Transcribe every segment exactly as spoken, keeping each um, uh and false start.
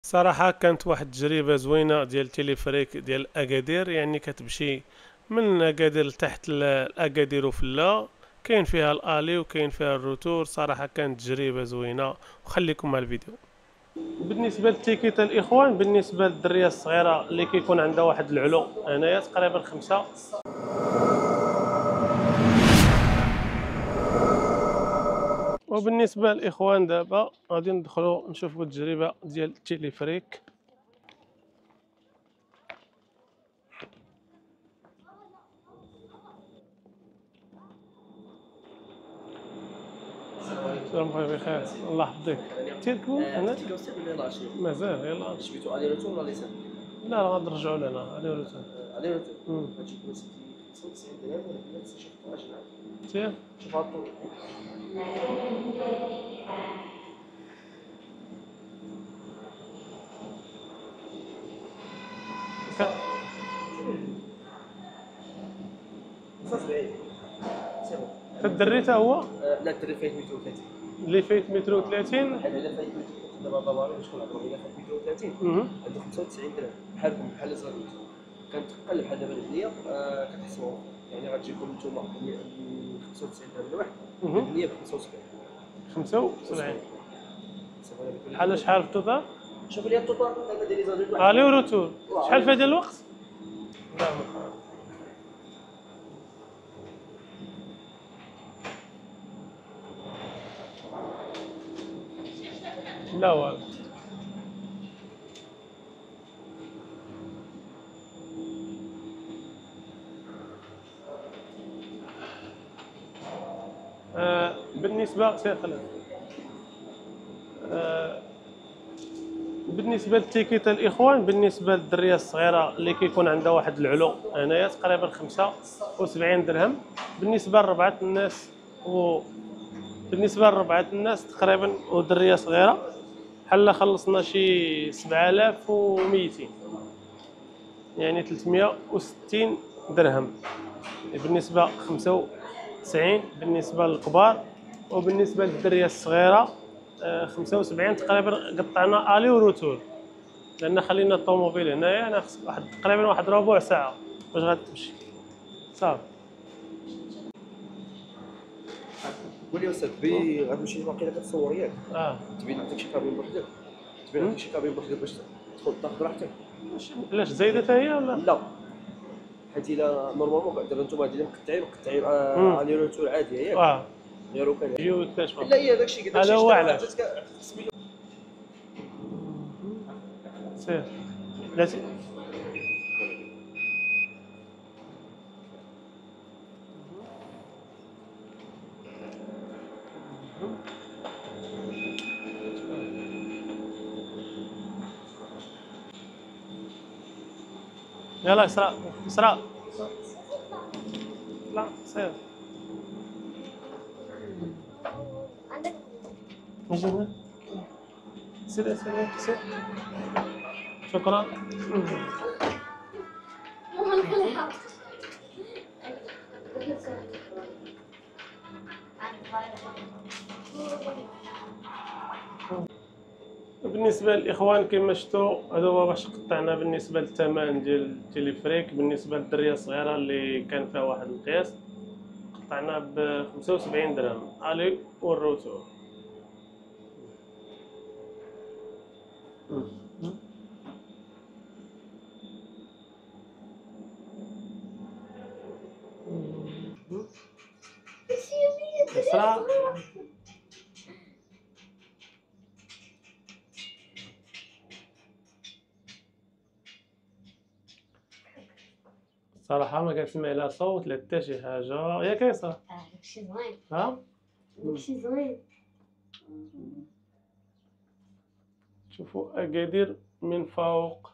صراحة كانت واحد التجربة زوينة ديال تيليفريك ديال أكادير، يعني كتمشي من أكادير لتحت لأكادير وفلا. كاين فيها الالي وكاين فيها الروتور. صراحة كانت تجربة زوينة، وخليكم مع الفيديو. بالنسبة للتيكيت الإخوان، بالنسبة للدرية الصغيرة اللي كيكون عندها واحد العلو هنايا تقريبا خمسة. وبالنسبة للإخوان دابا غادي ندخلو نشوفو التجربة ديال التيليفريك. السلام عليكم بخير، الله يحفظك. تيركبوا هنا مازال يلاه جبتو الي روتور ولا ليسان؟ لا غادي نرجعوا لنا علي روتور. الي روتور غتجيب من خمسة وتسعين درهم ولا نفس الشيء في اثناش عام. سير شوف هاد الطول. خمسة وسبعين سي بون. الدري حتى هو لا الدري فايت مية وثلاثين. اللي فايت متر وثلاثين. بحال هذا فايت مية وثلاثين دابا بابا باش كنهضروا الا فايت مية وثلاثين عنده خمسة وتسعين درهم بحالكم بحال زادوت. كنتقل بحال دابا البنيه كتحسبوا يعني غتجيكم نتوما خمسة وتسعين درهم لواحد البنيه ب خمسة وسبعين. خمسة وسبعين بحال شحال في التوتال؟ شوف لي التوتال دابا ديري زادوت واحد الي وروتور شحال في هذا الوقت؟ لا والو. آه بالنسبة سير خلينا آه بالنسبة للتيكيت الإخوان، بالنسبة للدرية الصغيرة اللي كيكون عندها واحد العلو هنايا تقريبا خمسة وسبعين درهم. بالنسبة لربعة الناس و بالنسبة لربعة الناس تقريبا ودرية صغيرة بحال خلصنا شي سبعة آلاف وميتين، يعني ثلاثمية وستين درهم بالنسبة خمسة وتسعين بالنسبة للكبار. وبالنسبة للدرية الصغيرة خمسة وسبعين تقريبا قطعنا الي وروتور، لان خلينا الطوموبيل هنايا. انا خص واحد تقريبا واحد ربع ساعه باش غتمشي صافي. قول لي استاذ بي غتمشي واقيلا كتصور ياك اه تبين عندك شي كابين بوحدك تبين عندك شي كابين بوحدك باش تدخل تاخذ راحتك. علاش زايده حتى هي ولا لا حيت الا نورمالمون دابا نتوما هادي مقطعين مقطعين الي روتور عاديه ياك اه غير كان جيو يكتشفوا. لا هي داكشي داكشي هذا هو علاش تسميتو سير لازم يلا اسراء اسراء لا سير عندك نجي سير سير سير شكرا. مو هنخليها بالنسبة للإخوان كما شفتوا هذا هو باش قطعنا بالنسبة للثمن ديال التليفريك. بالنسبة للدرية الصغيرة اللي كان فيها واحد القياس قطعنا ب خمسة وسبعين درهم الي والروتور. إسراء صراحة ما كنسمع لا صوت لا حتى شي حاجة ياك إسراء؟ اه داكشي زوين ها؟ داكشي زوين. شوفوا أكادير من فوق.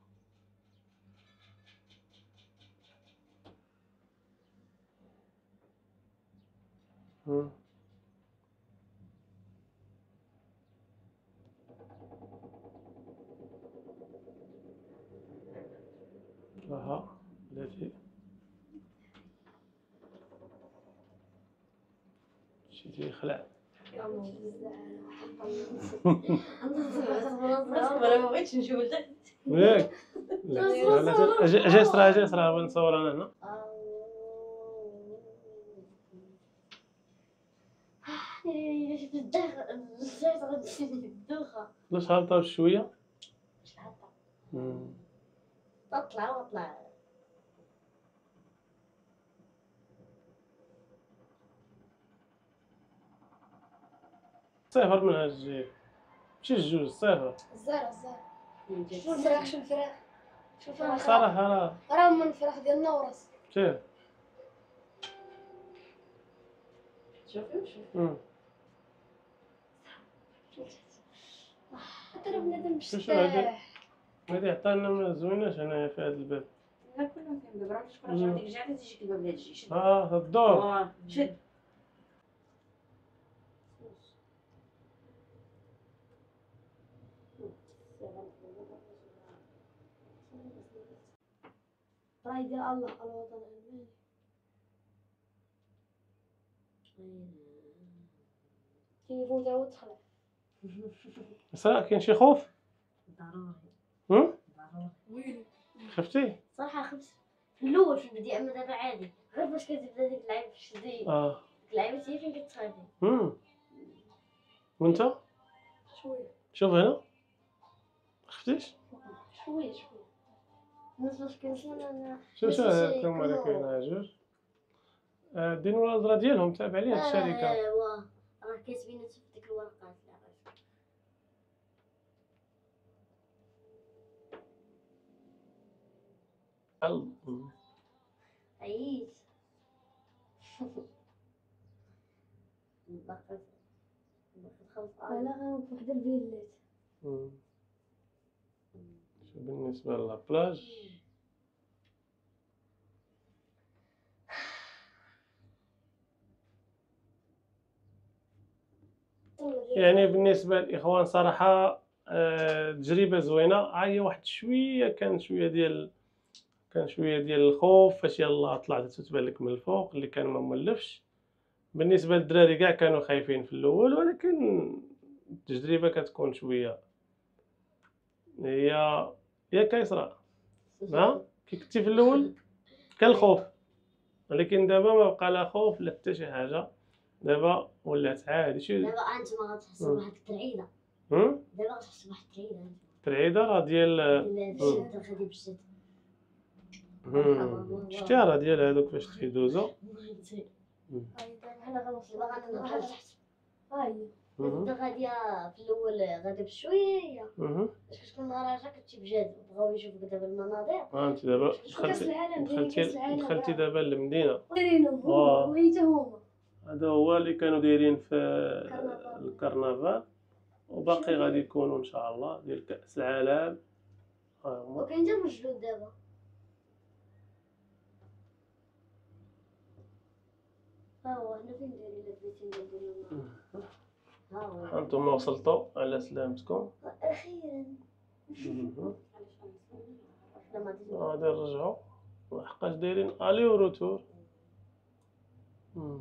اها بلاتي شي تيخلع. يا بزاف انا ما بغيتش نشوف الدق. ياك لا لا اجي اجي اسرع اجي اسرع بنصور انا هنا. شفت الدخ شفت غادي الدوخة. واش هابطه بشويه. مش هابطة. مم. تطلع وطلع. صفر من هالجي ماشي جوج صفر. الزهرة الزهرة. شوف شو الفراخ شو الفراخ شو الفراخ صراحه راه راه من الفراخ ديالنا وراس. شوف. شوفي وشوفي. مم. حتى راه بنادم شو شو هادي مرتاح. هادي حتى انا ما زويناش هنايا في هاد الباب. لا كلهم فيهم باب، راه شكون راه ديك الجعده تيجيك الباب لهاد الجي. شد اه الدور. آه، شد. راه يدير الله الوطن الألماني. التليفون تاعو تخلع. اسراء كاين شي خوف؟ ضروري. هم؟ ضروري. ويلو. شفتي؟ صراحة خبز في الأول في البداية أما دابا عادي غير فاش كتبدا ديك اللعيبة في الشدي اه ديك اللعيبة هي فين كتخافي. هم وانت شوية شوف هنا خفتيش؟ شوية شوية. الناس باش كنسنا أنا شوف شوف نفس هاد الشيء هما اللي كله. كاين جوج. آه، دينوا الهضره ديالهم تابع لي هاد الشركه. ايوا راه كاتبين في ديك الورقات. لا غير ال- مم. عييت. باقي باقي خمس لا لا غنوقف وحدة الفيلات. مم. شو بالنسبه للبلاج يعني بالنسبه للاخوان صراحه آه، تجربه زوينه. هي واحد شويه كان شويه ديال كان شويه ديال الخوف فاش يلاه طلعت تتبان لك من الفوق اللي كان ما مولفش. بالنسبه للدراري كاع كانوا خايفين في الاول ولكن التجربه كتكون شويه هي هي كيسرى. ها كي كنتي في الاول كان الخوف ولكن دابا ما بقى لا خوف لا حتى شي حاجه. دابا ولات عادي شي. دابا انتما غتحسوا بواحد الترعيده. هم دابا غتحسوا بواحد الترعيده. الترعيده راه ديال بالشد غادي بالشد. هم شتي راه ديال هذوك فاش تيدوزو. حنا غنوصلو دابا غنوصلو تحت. ها هي. كنت غادية في الأول غادي بشوية اها باش كتكون راجع كتمشي بجد بغاو يشوفوك دابا المناظر. ها انت دابا كاس دخلتي العالم دايرين كاس دخلتي العالم دخلتي دابا للمدينه. دايرينهم آه. هما وحتى هما. هذا هو اللي كانوا دايرين في كرنفال. الكرنفال وباقي غادي يكونوا ان شاء الله ديال كاس العالم. ها هما وكاين حتى مجهود دابا. ها هو حنا فين دايرين هاد البيتين ديال ها هو انتم وصلتوا على سلامتكم. أخيرا. مهم. حنا ما دينا غادي نرجعوا لحقاش دايرين الي وروتور. مم.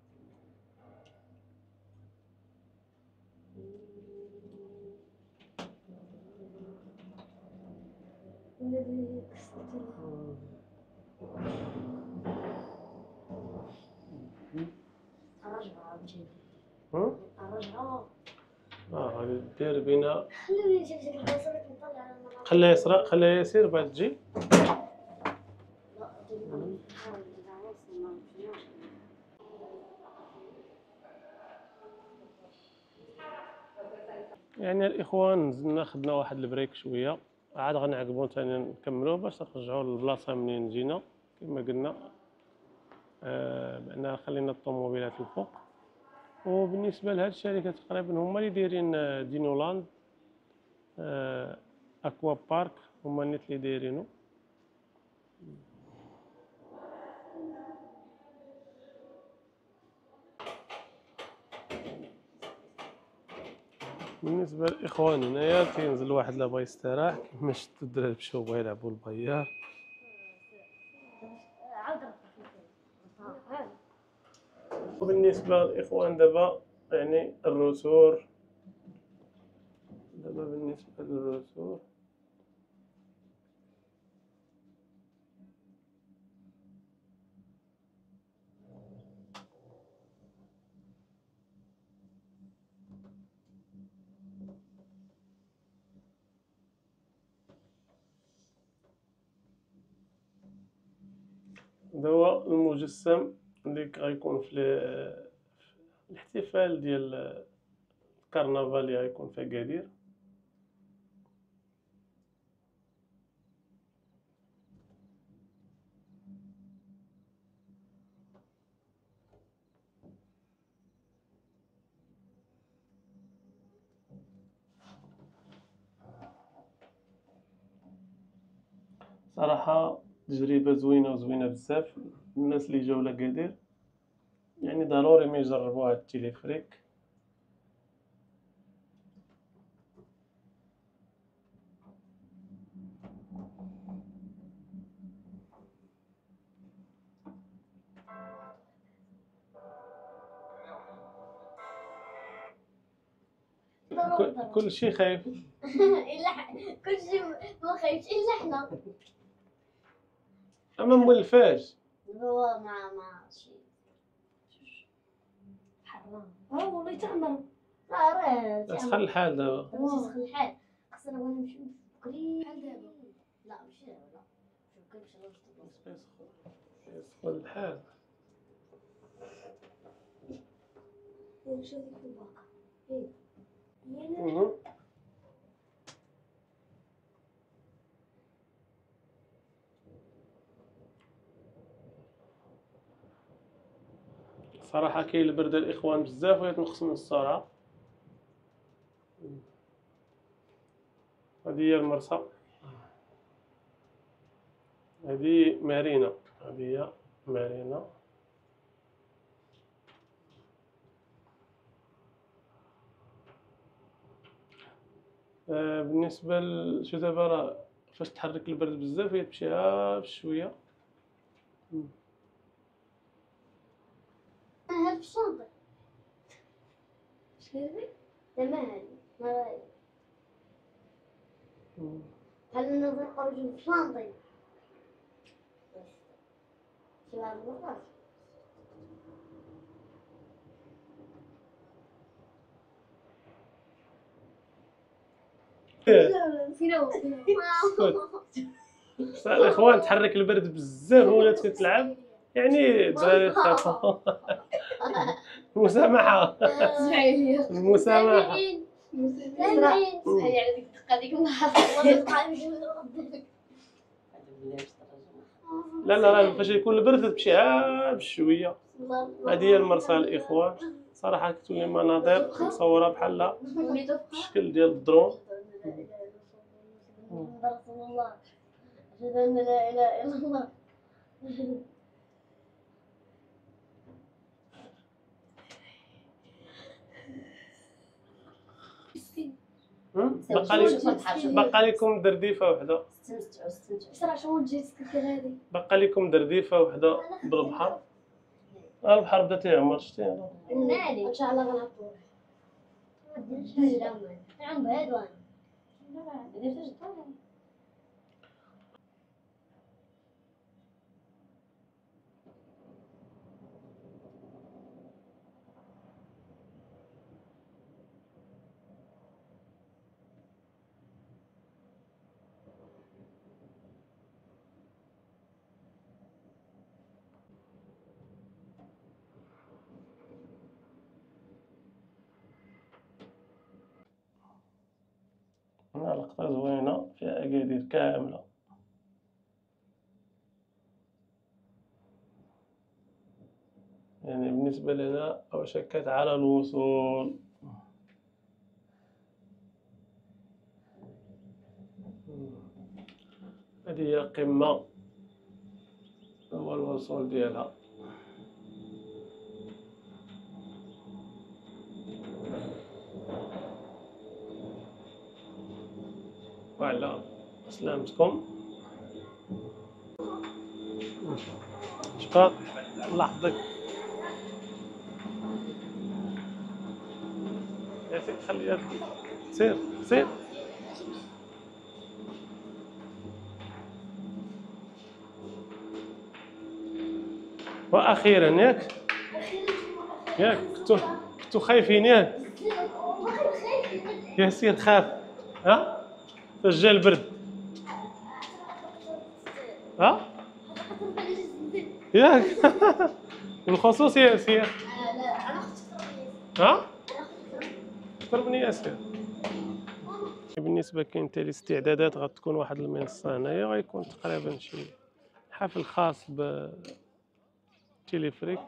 الذي كسرت الرجعة عاوتاني ها الرجعة. اه غادي دير بينا. خليني نشوف ديك البلاصة اللي كنطلع على المناظر. خليها يسرى خليها يسير بعد تجي. لا ديما نحاول نتواصل معاك. يعني الاخوان نزلنا خدنا واحد البريك شويه عاد غنعقبوا ثاني نكملوا باش نرجعوا للبلاصه منين جينا كما قلنا. آه بان خلينا الطوموبيلات الفوق. وبالنسبه لهاد الشركه تقريبا هما اللي دايرين آه، دينولاند آه اكوا بارك هما النت اللي دايرينو. بالنسبه للاخوان هنايا تينزل واحد لا بغا يستراح كيما شفتوا الدراري مشاو بغا يلعبوا البيار. عاود وبالنسبه للاخوان دابا يعني الروتور دابا بالنسبة للرسوم هذا هو المجسم اللي غيكون في ال- في الاحتفال ديال الكرنفال اللي غيكون في أكادير. صراحة تجربة زوينة وزوينة بزاف. الناس اللي جاو لأكادير يعني ضروري ما يجربوا هاد التيليفريك. كل- كل شيء خايف. الا ح- كل شيء ما خايفش الا حنا. أما مولفاش هو مع مع شي حرام. ها والله تعمر. لا راه تخلي الحال دابا. تمشي تدخل الحال. خصنا نبغي نمشيو بكري بحال دابا. لا ماشي لا شوف كنمشي للصبح. يسخن الحال. شوف ديك الباقة. ايه مهم. صراحة كاين البرد الإخوان بزاف ويتنقص من السرعة. هذه هي المرسى، هذه مارينا، هذه هي مارينا. آه بالنسبة لشو دابا راه فاش تحرك البرد بزاف هي تمشي ها بشوية. هاد في الشنطة. شكرا. تمام. ما هل نضيق وجه في الشنطة. شو هذا الوقت؟ فينو بصح الإخوان تحرك البرد بزاف ولات تلعب يعني الدراري خافوا. المسامحة المسامحة. سامعين. هذه على ديك الدقه ديك النهار لا لا راه فاش يكون البرد تمشي ها بشوية. هذه هي المرسى الإخوان. صراحة كتولي مناظر مصورة بحال الشكل ديال الدرون. رسول الله أشهد أن لا إله إلا الله. هم؟ بقى لي بقى لكم درديفة وحدة. استمتعوا استمتعوا. بسرعة شنو تجي تسكر هذه؟ بقى لكم درديفة وحدة بالبحر. آه البحر بدا تيعمر شتي. نادي إن شاء الله غنهبطوا. ما ديرش حاجة عم بعيد وين؟ ما درتش الدار. هنا لقطة زوينة فيها أكادير كاملة. يعني بالنسبة لنا أوشكت على الوصول. هذه هي القمة، هو الوصول ديالها. وعلى سلامتكم. شكرا الله يحفظك. يا سيدي خليها سير سير. واخيرا ياك ياك كنتو كنتو خايفين ياك ياسين خاف. ها فاش جا البرد ها ياك بالخصوص ياسين. ها اكثر من ياسين. بالنسبه كاين تالي استعدادات غتكون واحد المنصه هنايا، غيكون تقريبا شي حفل خاص ب تيليفريك.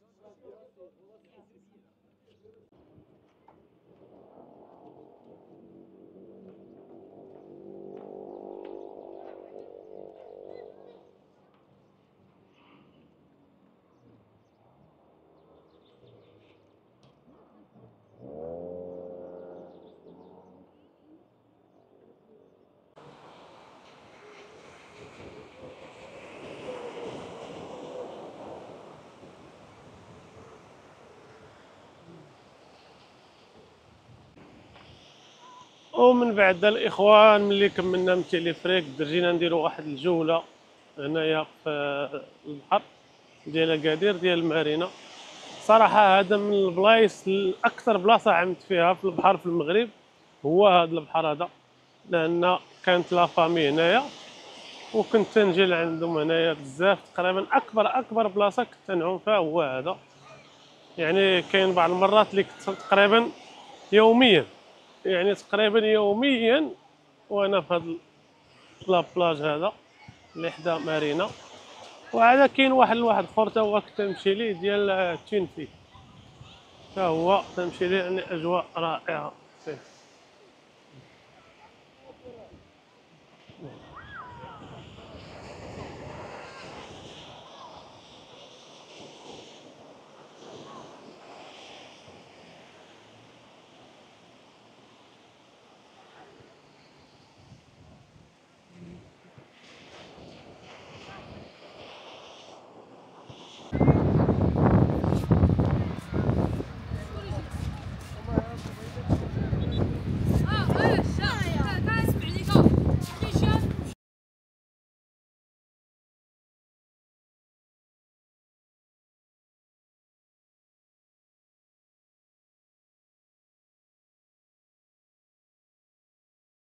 ومن بعد الاخوان ملي كملنا من تيليفريك درجينا نديرو واحد الجوله هنايا في البحر ديال اكادير ديال المارينا. صراحه هذا من البلايص الاكثر بلاصه عمت فيها في البحر في المغرب هو هذا البحر هذا، لان كانت لا فامي هنايا وكنت تنجي لعندهم هنايا بزاف. تقريبا اكبر اكبر بلاصه كنت نعوم فيها هو هذا. يعني كاين بعض المرات اللي كنت تقريبا يوميا يعني تقريبا يوميا وانا في هذا لابلاج هذا اللي حدا مارينا. وهذا كاين واحد الواحد اخر تا هو كنت نمشي ليه ديال تشينفي، تا هو تنمشي ليه، يعني اجواء رائعه.